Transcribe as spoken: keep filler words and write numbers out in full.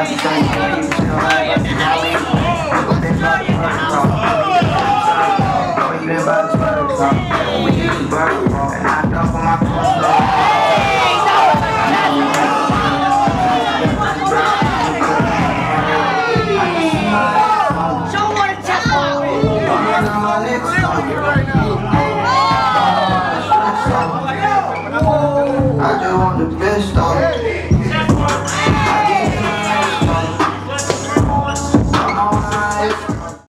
That's the thing. You know, that's the alley. Stand up,